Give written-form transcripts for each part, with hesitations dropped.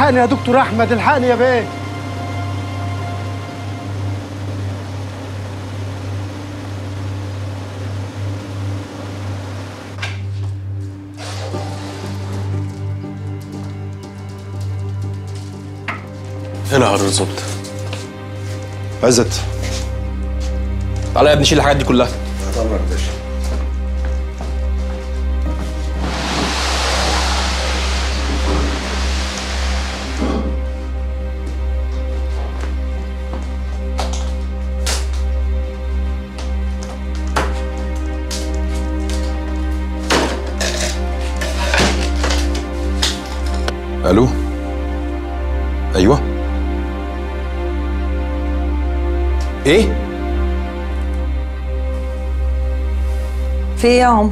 الحقني يا دكتور احمد، الحقني يا بيه. هنا يا الظبط. عزت، تعالى يا ابني شيل الحاجات دي كلها. طبعا يا باشا. الو. ايوه. ايه؟ في ايه يا عمر؟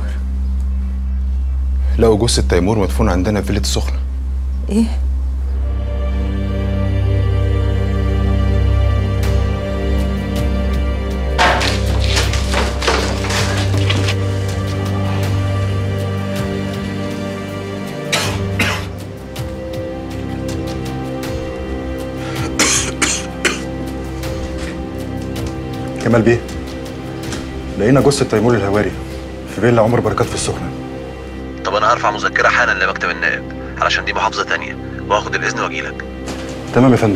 لقوا جثة تيمور مدفون عندنا في فيلة السخنة. ايه؟ كمال بيه، لقينا جثة تيمور الهواري في فيلا عمر بركات في السخنة. طب انا هرفع مذكرة حالا لمكتب النائب علشان دي محافظة تانية، وهاخد الاذن واجيلك. تمام يا فندم.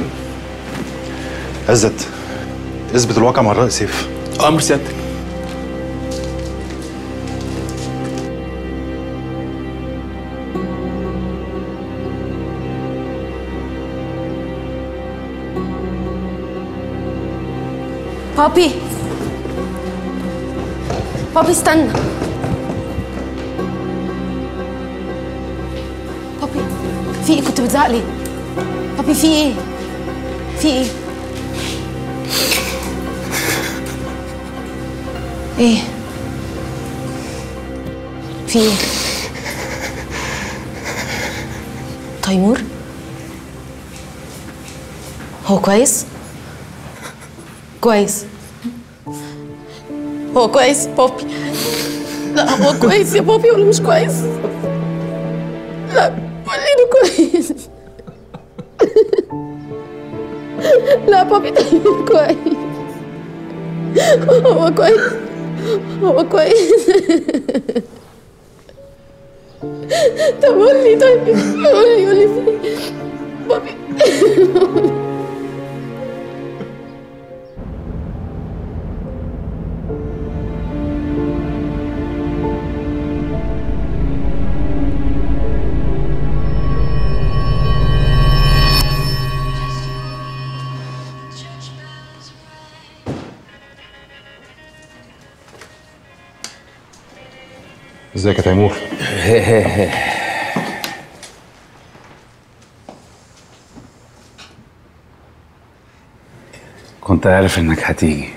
عزت، اثبت الواقع مع الرائد سيف. امر سيادتك. بابي بابي استنى. بابي في ايه؟ كنت بتزعق ليه؟ بابي في ايه؟ في ايه؟ ايه؟ في ايه؟ تيمور؟ هو كويس؟ كويس. هو كويس بابي؟ لا هو كويس يا بابي ولا مش كويس؟ لا وريني كويس. لا بابي تيمور كويس. هو كويس. هو كويس. طب قولي، طيب قولي فين بابي؟ ازيك يا تيمور؟ كنت عارف انك هتيجي.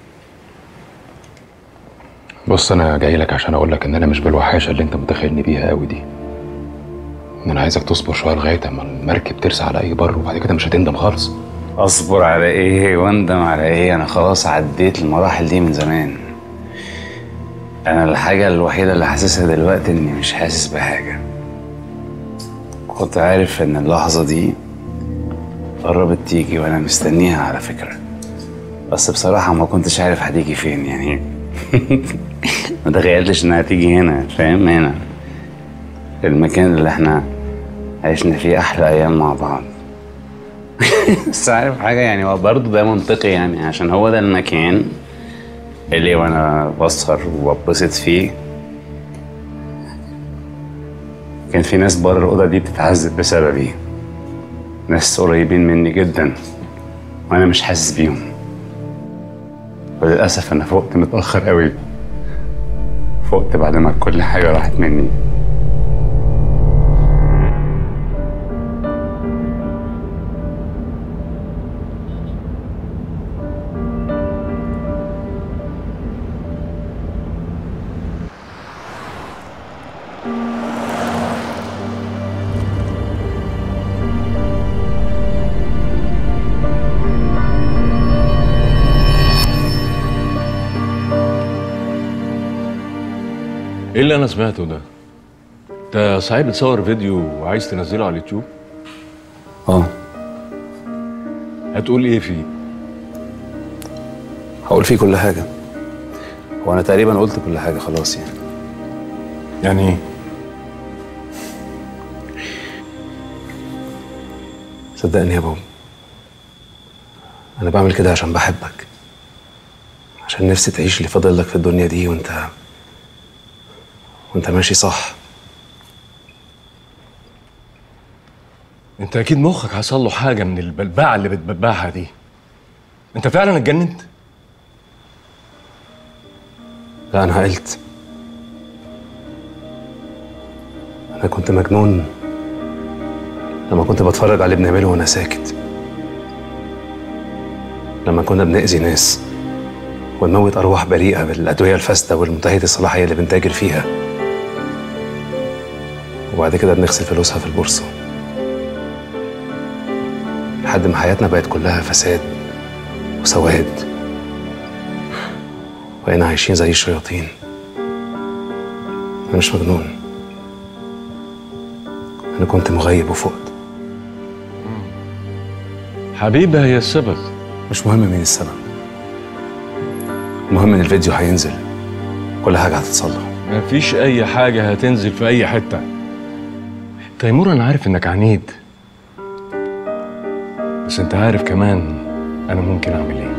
بص، انا جاي لك عشان اقول لك ان انا مش بالوحاشه اللي انت متخيلني بيها قوي دي. ان انا عايزك تصبر شويه لغايه اما المركب ترسى على اي بر، وبعد كده مش هتندم خالص. اصبر على ايه واندم على ايه؟ انا خلاص عديت المراحل دي من زمان. انا الحاجه الوحيده اللي حاسسها دلوقتي اني مش حاسس بحاجه. كنت عارف ان اللحظه دي قربت تيجي وانا مستنيها على فكره، بس بصراحه ما كنتش عارف هتيجي فين يعني. ما تخيلتش انها تيجي هنا، فاهم؟ هنا في المكان اللي احنا عشنا فيه احلى ايام مع بعض. بس عارف حاجه يعني، هو برضه ده منطقي يعني، عشان هو ده المكان اللي وانا بسهر وببسط فيه كان في ناس بره الاوضه دي بتتعذب بسببي، ناس قريبين مني جدا وانا مش حاسس بيهم. وللاسف انا فقت متاخر قوي، فقت بعد ما كل حاجه راحت مني. ايه اللي انا سمعته ده؟ انت صحيح بتصور فيديو وعايز تنزله على اليوتيوب؟ هتقول ايه فيه؟ هقول فيه كل حاجة. وأنا تقريبا قلت كل حاجة خلاص يعني. يعني ايه؟ صدقني يا بابا، أنا بعمل كده عشان بحبك، عشان نفسي تعيش اللي فاضل لك في الدنيا دي وأنت ماشي صح. انت اكيد مخك حصل له حاجه من البلبعه اللي بتبلبعها دي. انت فعلا اتجننت؟ لا، أنا عقلت. أنا كنت مجنون لما كنت بتفرج على اللي بنعمله وأنا ساكت، لما كنا بنأذي ناس ونموت أرواح بريئة بالأدوية الفاسدة والمنتهية الصلاحية اللي بنتاجر فيها، وبعد كده بنغسل فلوسها في البورصة، لحد ما حياتنا بقت كلها فساد وسواد، بقينا عايشين زي الشياطين. أنا مش مجنون، أنا كنت مغيب وفقت. حبيبي، هي السبب. مش مهم مين السبب، المهم إن الفيديو هينزل، كل حاجة هتتصلح. مفيش أي حاجة هتنزل في أي حتة. تيمور، أنا عارف إنك عنيد، بس أنت عارف كمان أنا ممكن أعمل إيه.